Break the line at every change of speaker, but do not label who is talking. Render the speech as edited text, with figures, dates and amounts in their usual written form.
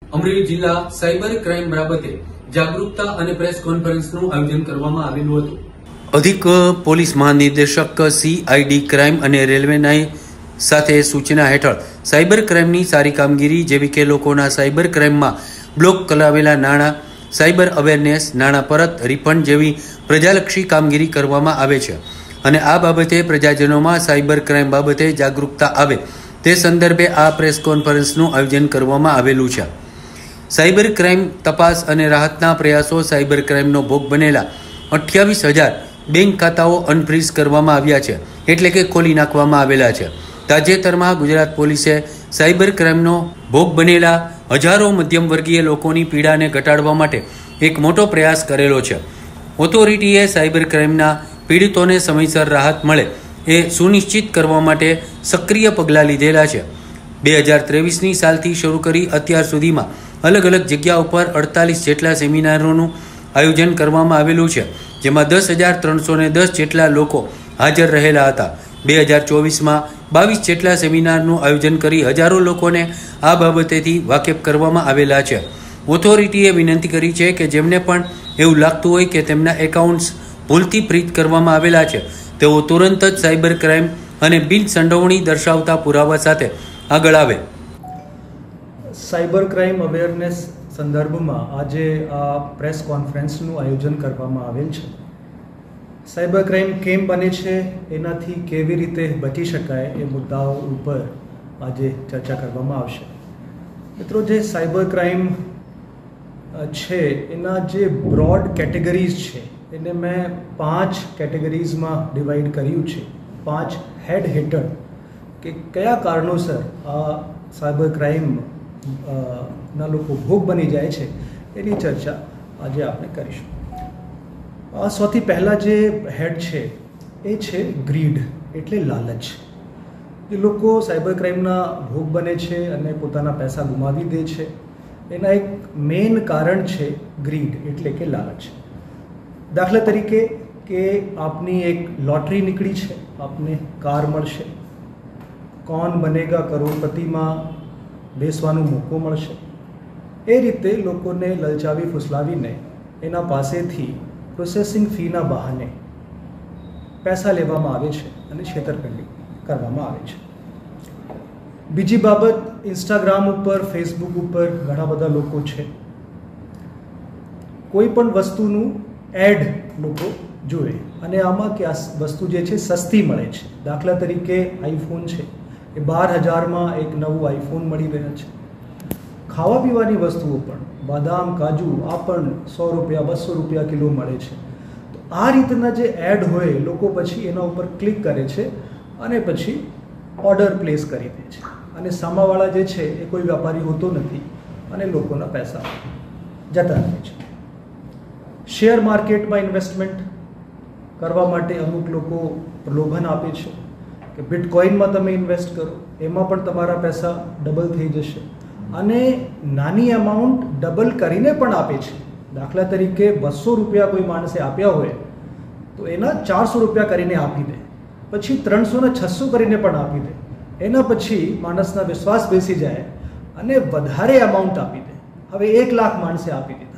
અમરેલી જિલ્લા cyber crime બાબતે જાગૃતતા અને પ્રેસ કોન્ફરન્સનું આયોજન કરવામાં આવેલું હતું. અધિક પોલીસ મહાનિર્દેશક CID ક્રાઇમ અને રેલવેના સાથે સૂચના હેઠળ સાયબર ક્રાઇમની સારી કામગીરી જેવી કે લોકોના સાયબર ક્રાઇમમાં બ્લોક કરાવેલા નાણાં, સાયબર અવેરનેસ, નાણાં પરત રિફંડ જેવી પ્રજાલક્ષી કામગીરી કરવામાં આવે છે અને આ બાબતે પ્રજાજનોમાં સાયબર ક્રાઇમ બાબતે જાગૃતતા આવે તે સંદર્ભે આ પ્રેસ કોન્ફરન્સનું આયોજન કરવામાં આવેલું છે. સાયબર ક્રાઇમ તપાસ અને રાહતના પ્રયાસો સાયબર ક્રાઇમનો ભોગ બનેલા 28,000 બેંક ખાતાઓ અનફ્રીઝ કરવામાં આવ્યા છે, એટલે કે ખોલી નાખવામાં આવેલા છે. તાજેતરમાં ગુજરાત પોલીસે સાયબર ક્રાઇમનો ભોગ બનેલા હજારો મધ્યમ વર્ગીય લોકોની પીડાને ઘટાડવા માટે એક મોટો પ્રયાસ કરેલો છે. ઓથોરિટીએ સાયબર ક્રાઇમના પીડિતોને સમયસર રાહત મળે એ સુનિશ્ચિત કરવા માટે સક્રિય પગલાં લીધેલા છે. 2023ની સાલથી શરૂ કરી અત્યાર સુધીમાં અલગ અલગ જગ્યા ઉપર 48 જેટલા સેમિનારોનું આયોજન કરવામાં આવેલું છે, જેમાં 10,310 જેટલા લોકો હાજર રહેલા હતા. 2024માં 22 જેટલા સેમિનારનું આયોજન કરી હજારો લોકોને આ બાબતેથી વાકેફ કરવામાં આવેલા છે. ઓથોરિટીએ વિનંતી કરી છે કે જેમને પણ એવું લાગતું હોય કે તેમના એકાઉન્ટ્સ ભૂલથી ફ્રીઝ કરવામાં આવેલા છે, તેઓ તુરંત જ સાયબર ક્રાઇમ અને બિન સંડોવણી દર્શાવતા પુરાવા સાથે આગળ આવે.
સાયબર ક્રાઇમ અવેરનેસ સંદર્ભમાં આજે આ પ્રેસ કોન્ફરન્સનું આયોજન કરવામાં આવેલ છે. સાયબર ક્રાઇમ કેમ બને છે, એનાથી કેવી રીતે બચી શકાય એ મુદ્દાઓ ઉપર આજે ચર્ચા કરવામાં આવશે. મિત્રો, જે સાયબર ક્રાઇમ છે એના જે બ્રોડ કેટેગરીઝ છે એને મેં 5 કેટેગરીઝમાં ડિવાઈડ કર્યું છે. 5 હેડ હેઠળ કે કયા કારણોસર આ સાયબર ક્રાઇમ ના લોકો ભોગ બની જાય છે એની ચર્ચા આજે આપણે કરીશું. સૌથી પહેલાં જે હેડ છે એ છે ગ્રીડ, એટલે લાલચ. જે લોકો સાયબર ક્રાઇમના ભોગ બને છે અને પોતાના પૈસા ગુમાવી દે છે એના એક મેઇન કારણ છે ગ્રીડ, એટલે કે લાલચ. દાખલા તરીકે કે આપની એક લોટરી નીકળી છે, આપને કાર મળશે, કૌન બનેગા કરોડપતિમાં બેસવાનો મોકો મળશે. એ રીતે લોકોને લલચાવી ફૂસલાવીને એના પાસેથી પ્રોસેસિંગ ફીના બહાને પૈસા લેવામાં આવે છે અને છેતરપિંડી કરવામાં આવે છે. બીજી બાબત, ઇન્સ્ટાગ્રામ ઉપર, ફેસબુક ઉપર ઘણા બધા લોકો છે, કોઈ પણ વસ્તુનું એડ લોકો જોવે અને આમાં કે આ વસ્તુ જે છે સસ્તી મળે છે. દાખલા તરીકે આઈફોન છે એ 12,000માં એક નવું આઈફોન મળી રહ્યા છે. ખાવા પીવાની વસ્તુઓ પણ, બદામ, કાજુ, આ પણ 100 રૂપિયા 200 રૂપિયા કિલો મળે છે. તો આ રીતના જે એડ હોય, લોકો પછી એના ઉપર ક્લિક કરે છે અને પછી ઓર્ડર પ્લેસ કરી દે છે અને સામાવાળા જે છે એ કોઈ વેપારી હોતો નથી અને લોકોના પૈસા જતા રહે છે. શેર માર્કેટમાં ઇન્વેસ્ટમેન્ટ કરવા માટે અમુક લોકો પ્રલોભન આપે છે કે બિટકોઇનમાં તમે ઇન્વેસ્ટ કરો, એમાં પણ તમારા પૈસા ડબલ થઈ જશે અને નાની અમાઉન્ટ ડબલ કરીને પણ આપે છે. દાખલા તરીકે 200 રૂપિયા કોઈ માણસે આપ્યા હોય તો એના 400 રૂપિયા કરીને આપી દે, પછી 300 ને 600 કરીને પણ આપી દે. એના પછી માણસના વિશ્વાસ બેસી જાય અને વધારે અમાઉન્ટ આપી દે. હવે 1 લાખ માણસે આપી દીધા,